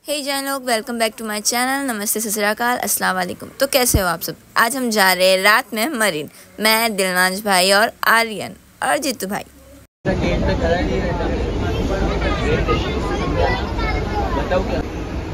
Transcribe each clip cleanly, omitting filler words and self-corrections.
हे जान लोग, welcome back to my channel. नमस्ते, सत श्री अकाल, अस्सलाम वालेकुम। तो कैसे हो आप सब? आज हम जा रहे हैं रात में मरीन। मैं, दिलनाज भाई और आर्यन और जीतू भाई। बताओ क्या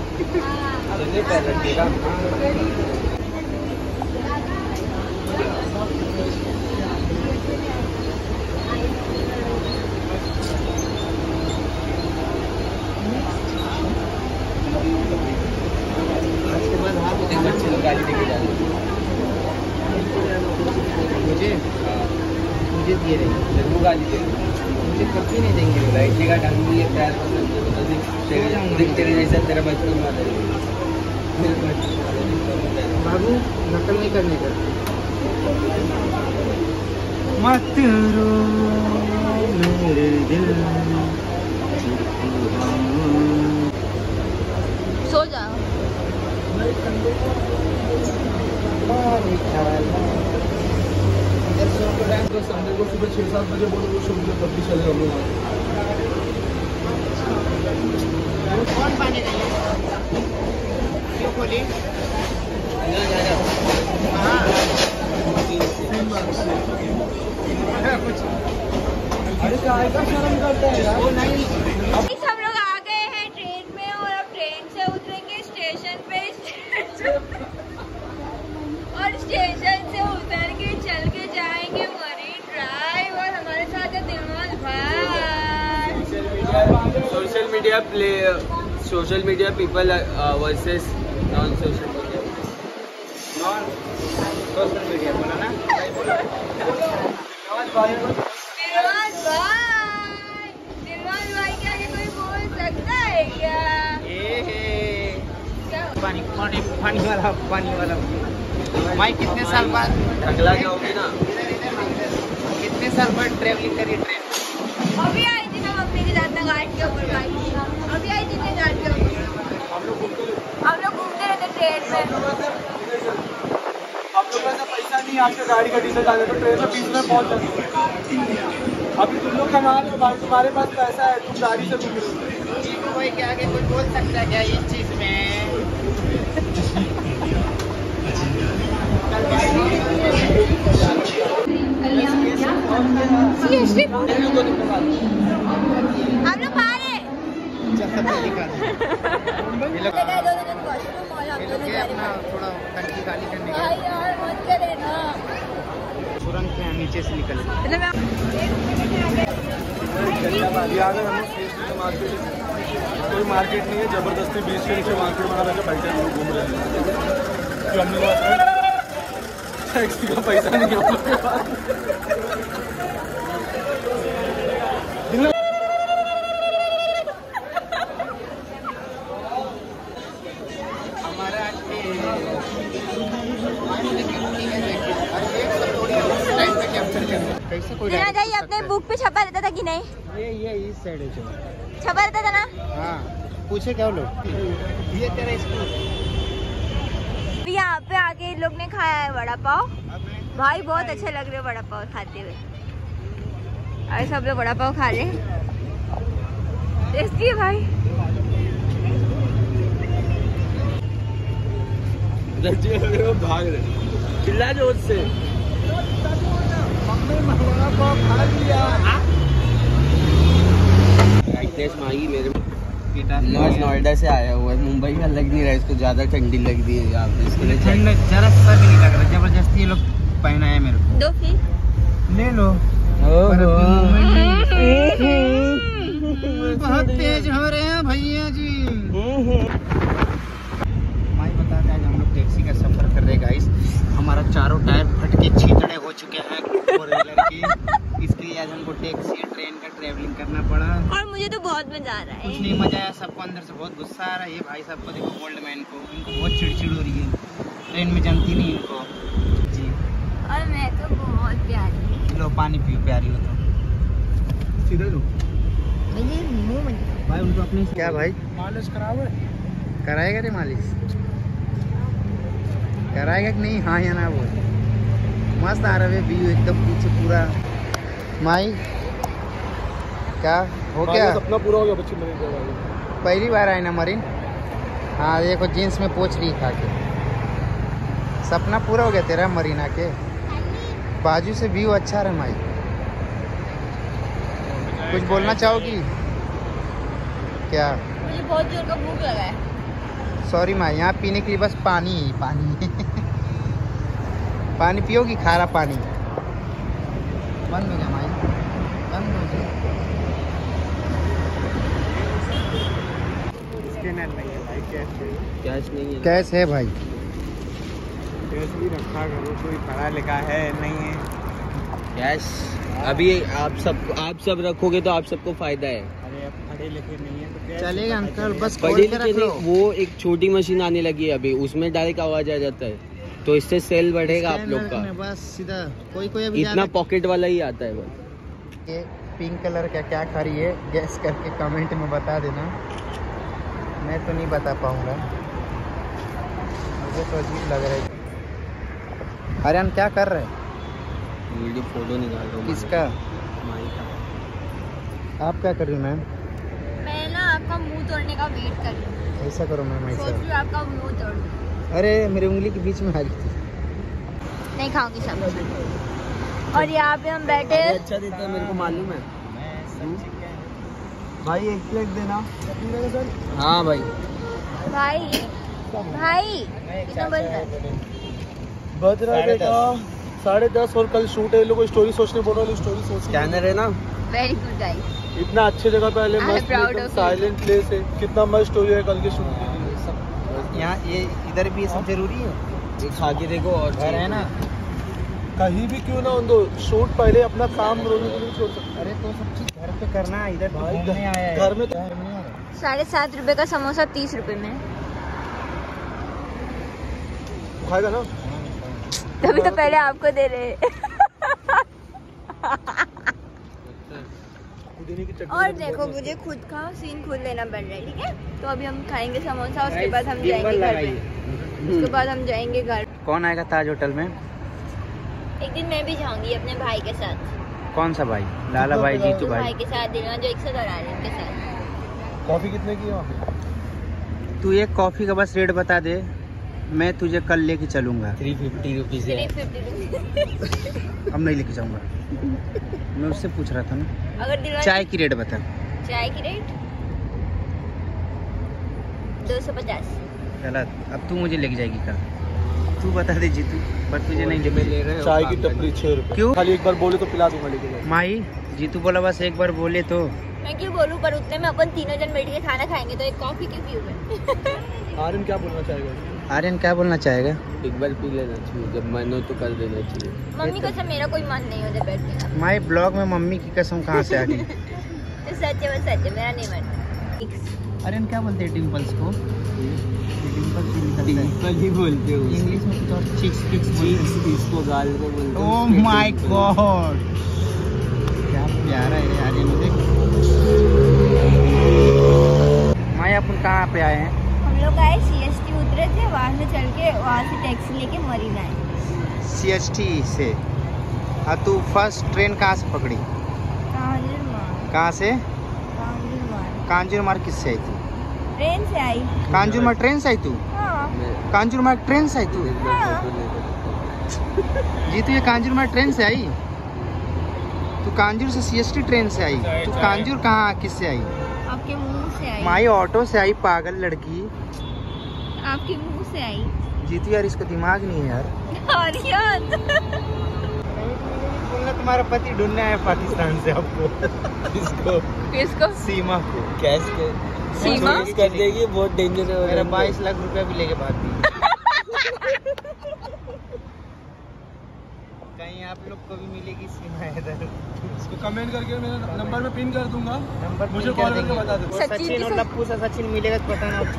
गाड़ी लेके जाना मुझे दिए नहीं, वो गाड़ी दे मुझे कभी नहीं देंगे। लाइट का ढंग नहीं है, पैर तेरे जैसा तेरा बचपन वाला बाबू नकल नहीं करने का। मत रो मेरे दिल, सो जाओ। संडे को सुबह 6-7 बजे बोलो वो शुरू तब भी चले हम लोग। कौन पानी नहीं क्यों खोली? अरे क्या शर्म करते हैं यार? वो नहीं हम लोग आ गए हैं ट्रेन में और अब ट्रेन से उतरेंगे स्टेशन पे और स्टेशन से उतर के चल के जाएंगे मरीन ड्राइव। और हमारे साथ है दिलनाज भाई। Social media people versus non social media बोला ना? दिलनाज भाई के आगे कोई बोल सकता है क्या? पानी वाला माई कितने साल बाद अगला जाओगे ना? कितने साल बाद ट्रेवलिंग करी ट्रेन? अभी आई थी ना मम्मी के साथ घाट के ऊपर भाई। अभी आई थी ना घाट के ऊपर। हम लोग घूमते रहते ट्रेन में। आप लोग का पैसा नहीं है आपके गाड़ी का डीजल डालने तो ट्रेन में 20 में पहुंच जाते। अभी तुम लोग का नाम है भाई, तुम्हारे पास पैसा है, तुम गाड़ी से घूम रहे हो। कोई के आगे कोई बोल सकता है क्या इस चीज में? हम लोग बाहर हैं। अपना थोड़ा टंकी खाली करने का यार मत करे ना। तुरंत यहाँ नीचे से निकल कोई मार्केट नहीं है, जबरदस्ती बीच के नीचे मार्केट बना रहे बैठे लोग घूम रहे हैं। जो हम लोग टैक्सी का पैसा नहीं है हम लोग के पास। दिलनाज भाई अपने बुक पे छपा रहता था कि नहीं? ये इस साइड है छपा रहता था ना? हाँ पूछे क्या लोग? ये तेरा स्कूल। यहाँ पे आके लोग ने खाया है वड़ा पाव भाई, बहुत अच्छे लग रहे हैं वड़ा पाव खाते हुए। और सब लोग वड़ा पाव खा रहे हैं, टेस्टी है भाई। भाग रहे, चिल्ला जोर से। मेरे नोएडा से आया हुआ है, मुंबई का लग नहीं रहा है इसको, ज्यादा ठंडी लग रही है यहाँ पे। इसके लिए ठंड जरा सा भी नहीं लग रहा, जबरदस्ती ये लोग पहना है मेरे को। दो फी ले लो। बहुत तेज हो रहे हैं भैया जी। माई बताते हैं हम लोग टैक्सी का सफर कर रहे हैं गाइस। हमारा चारों टायर फट के छीतड़े हो चुके हैं फोर व्हीलर के। इसके लिए आज हमको टैक्सी ट्रेन का ट्रैवलिंग करना पड़ा और मुझे तो बहुत मजा आ रहा है। कुछ नहीं मजा आया, सबको अंदर से बहुत गुस्सा आ रहा है। ये भाई साहब को देखो, गोल्ड मैन को, इनको बहुत चिड़चिड़ हो रही है, ट्रेन में जमती नहीं इनको जी। और मैं तो बहुत प्यारी। लो पानी पियो, प्यारी हो तो सीधे लो भाई। उनको अपनी क्या भाई मालिश कराओ? कराएगा रे मालिश? कराएगा कि नहीं? हाँ या ना बोल। मस्त आ रहा है व्यू एकदम पीछे पूरा। माई क्या हो गया? सपना पूरा हो गया बच्चे मेरे। पहली बार आए ना मरीन? हाँ देखो जीन्स में पोछ रही खा के। सपना पूरा हो गया तेरा मरीना के। बाजू से व्यू अच्छा रहा माई। कुछ बोलना चाहोगी क्या? मुझे बहुत जोर का भूख लगा है। सॉरी माई, यहाँ पीने के लिए बस पानी ही पानी। पानी पियोगी? खारा पानी। बंद हो गया माई, बंद हो गया। कैश नहीं है। कैश है भाई? कैश भी रखा करो, कोई पढ़ा लिखा है नहीं है। कैश अभी आप सब रखोगे तो आप सबको फायदा है। अरे अब पढ़े लिखे नहीं है तो कैश चलेगा अंकल, बस पढ़े खोल के रख लिखे लो। नहीं, वो एक छोटी मशीन आने लगी है अभी, उसमें डायरेक्ट आवाज आ जाता है, तो इससे सेल बढ़ेगा आप लोग का। बस सीधा कोई अभी इतना पॉकेट वाला ही आता है बस। ये पिंक कलर का क्या खा रही है, गैस करके कमेंट में बता देना। मैं तो नहीं बता पाऊंगा, मुझे तो अजीब लग रहा है। आर्यन क्या कर रहे हैं? वीडियो फोटो निकाल रहा हूँ। किसका? आप क्या कर रही हो मैम? मैं ना आपका मुंह तोड़ने का वेट कर रही हूँ। ऐसा करो मैम, सोच ऐसा। रही हूँ आपका मुंह तोड़ दूँ। अरे मेरी उंगली के बीच में आ गई थी। नहीं खाऊंगी सब। और यहाँ पे हम बैठे। अच्छा देता है मेरे को मालूम है। भाई एक प्लेट देना। हाँ भाई भाई कितना बज रहा है? बज रहा है बेटा 10:30 और कल शूट है। लोग को स्टोरी सोचने बोल रहे, स्टोरी सोच। स्कैनर है ना। Very good guys. इतना अच्छे जगह पे पहले I am मस्त proud एकदम of you. साइलेंट प्लेस है। कितना मस्त स्टोरी है कल के शूट के लिए। यहाँ ये इधर भी ये सब जरूरी है। ये खा के देखो और घर है ना। कहीं भी क्यों ना हो दो शूट, पहले अपना काम रोने को नहीं छोड़ सकते। अरे तो सब चीज घर पे करना, इधर तो भाई घूमने आया है। घर में तो 7.5 रुपए का समोसा 30 रुपए में। खाएगा ना। तभी तो पहले आपको दे रहे हैं। पुदीने की चटनी। और देखो मुझे खुद का सीन खुद लेना पड़ रहा है, ठीक है? तो अभी हम खाएंगे समोसा, उसके बाद हम जाएंगे घर पे। उसके बाद हम जाएंगे घर। कौन आएगा ताज होटल में? एक दिन मैं भी जाऊंगी अपने भाई के साथ। कौन सा भाई? लाला भाई, जीतू भाई भाई। के साथ दिलवा जो 100 आ रहे हैं उनके साथ। कॉफी कितने की है वहाँ पे? तू एक कॉफी का बस रेट बता दे, मैं तुझे कल लेके चलूंगा। 350 रुपीज है। 350। अब नहीं लेके जाऊंगा। मैं उससे पूछ रहा था ना। अगर दिलवा चाय की रेट बता। चाय की रेट 250। गलत। अब तू मुझे लेके जाएगी कल। तू बता दे जीतू, पर तुझे नहीं लेके ले रहे हो। चाय की टपरी 6 रुपए। क्यों? खाली एक बार बोले तो पिला दूंगा लेके जाओ। माही, जीतू बोला बस एक बार बोले तो। मैं क्यों बोलूं, पर उतने में अपन तीनों जन बैठ के खाना खाएंगे तो एक कॉफी क्यों पीऊंगा? आर्यन क्या बोलना चाहेगा? आर्यन क्या बोलना चाहेगा? एक बार पी लेना चाहिए, जब मन हो तो कर देना चाहिए। मम्मी कसम मेरा कोई मन नहीं होता बैठने का। माही ब्लॉग में मम्मी की कसम कहाँ से आ गई? तो सच है, वो सच है, मेरा नहीं मन। आर्यन क्या बोलते हैं डिम्पल्स को? डिम्पल ही बोलते हो। इंग्लिश में कुछ और चिक्स इसको गाल को बोलते हो। ओह माय गॉड, क्या प्यारा है यार ये। देख माया, अपन कहाँ पे आए हैं? हम लोग आए CST उतरे थे, वहाँ से चल के वहाँ से टैक्सी लेके मरीना आए। CST से। हाँ, तू फर्स्ट ट्रेन कहाँ से पकड़ी? कांजूरमार्ग। कहाँ से? कांजूरमार्ग। कांजूरमार्ग किससे आई तू? ट्रेन से आई। कांजूरमार्ग ट्रेन से आई तू? हाँ। कांजूरमार्ग ट्रेन से आई तू? जीतू ये कांजूरमार्ग ट्रेन से आई? तू कांजूर से CST ट्रेन से आई? तू कांजूर कहाँ किससे आई? आपके मुंह से आई। माई ऑटो से आई, पागल लड़की। आपके मुंह से आई। जीतू यार, इसको दिमाग नहीं है यार। आर्यन। बोलना तुम्हारा पति ढूंढने आया पाकिस्तान से आपको। इसको किसको? सीमा को। कैश के सीमा? कर देगी, बहुत डेंजर है। मेरा 22 लाख रुपया भी लेके भाग दी। कहीं आप लोग को भी मिलेगी सीमा इधर। इसको कमेंट करके मेरे नंबर में पिन कर दूंगा। नंबर मुझे कॉल करके बता दो। सचिन और लप्पू से सचिन मिलेगा तो पता ना।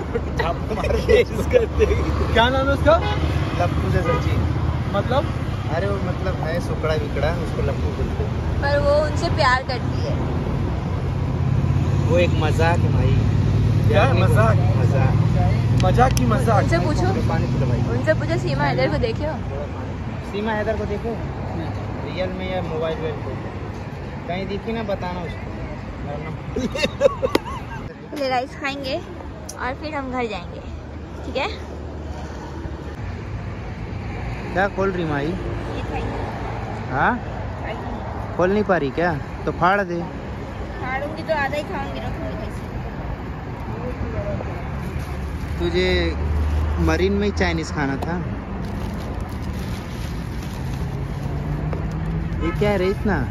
क्या नाम है उसका? लप्पू से सचिन। मतलब? अरे वो मतलब है सुकड़ा विकड़ा, उसको लप्पू बोलते हैं। पर वो उनसे प्यार करती है। वो एक मजाक है भाई। क्या मजाक? मजाक। मजाक की मजाक। उनसे पूछो, पानी पिला भाई। उनसे पूछो सीमा हैदर को देखे हो? सीमा हैदर को देखो रियल में या मोबाइल वेल को कहीं दिखी ना, बताना उसको। पहले राइस खाएंगे और फिर हम घर जाएंगे। ठीक है। क्या खोल रही माई? ये खाएंगे, हाँ खोल नहीं पा रही क्या? तो फाड़ दे। फाड़ूंगी तो आधा ही खाऊंगी, रखूंगी कैसे? तुझे मरीन में ही चाइनीज खाना था। ये क्या है रेस ना?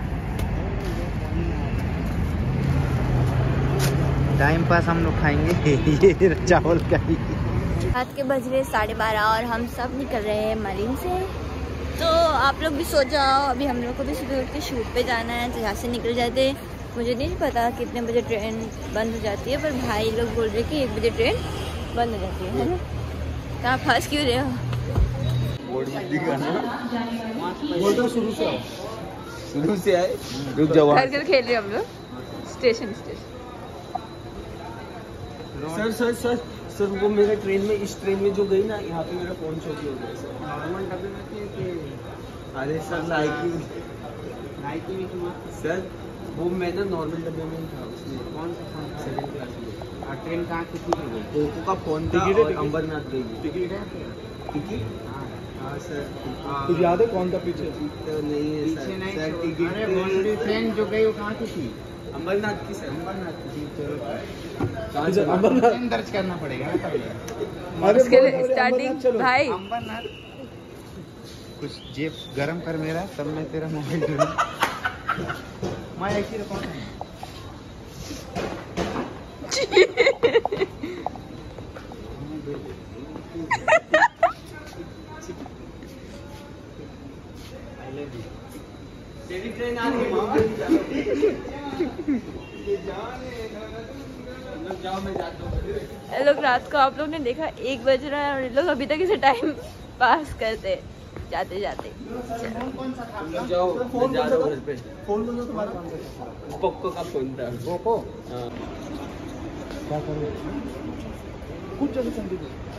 टाइम पास हम लोग खाएंगे ये चावल का ही। रात के बज रहे 12:30 और हम सब निकल रहे हैं मरीन से। तो आप लोग भी सो जाओ, अभी हम लोग को भी सुबह उठ के शूट पे जाना है, तो यहाँ से निकल जाते। मुझे नहीं पता कितने बजे ट्रेन बंद हो जाती है, पर भाई लोग बोल रहे कि 1 बजे ट्रेन बंद हो जाती है ना? तो आप फंस क्यों रहे हो? शुरू से आए, रुक जाओ। घर घर खेल रहे हम लोग, station station. Sir sir sir sir, वो मेरा ट्रेन में, इस ट्रेन में जो गई ना, यहाँ पे मेरा फोन चोरी हो गया सर। नॉर्मल डब्बे में थे कि अरे सर नाइकी में क्यों? सर वो मैं ना नॉर्मल डब्बे में ही था, उसमें कौन सा फोन था? 7th क्लास में। और ट्रेन कहाँ कितनी में गई? पोको का फोन था टिकट है, और टिकट? अंबरनाथ गई। टिकट है? टिकट? हाँ हाँ सर। तुझे याद है कौन था पीछे? तो नहीं है पीछे सर। नहीं सर तो- टिकट अरे दूसरी ट्रेन जो गई वो कहाँ की थी? अंबरनाथ की सर। अंबरनाथ की थी। चलो कहाँ अच्छा, से? अंबरनाथ। ट्रेन दर्ज करना पड़ेगा ना पहले। अरे उसके बोल, लिए अरे स्टार्टिंग अमरनाथ चलो। भाई अंबरनाथ कुछ जेब गरम कर मेरा, तब मैं तेरा मोबाइल दूंगा। मैं ऐसी रखा तेरी ट्रेन आ गई मामा। जाओ मैं जाता हूँ। ये लोग रात को, आप लोग ने देखा 1 बज रहा है और ये लोग अभी तक इसे टाइम पास करते जाते जाते। जाओ मैं जा रहा हूँ घर पे। फोन लो तुम्हारे सामने। पोको का फोन था। पोको हाँ। क्या करो? कुछ जगह संदीप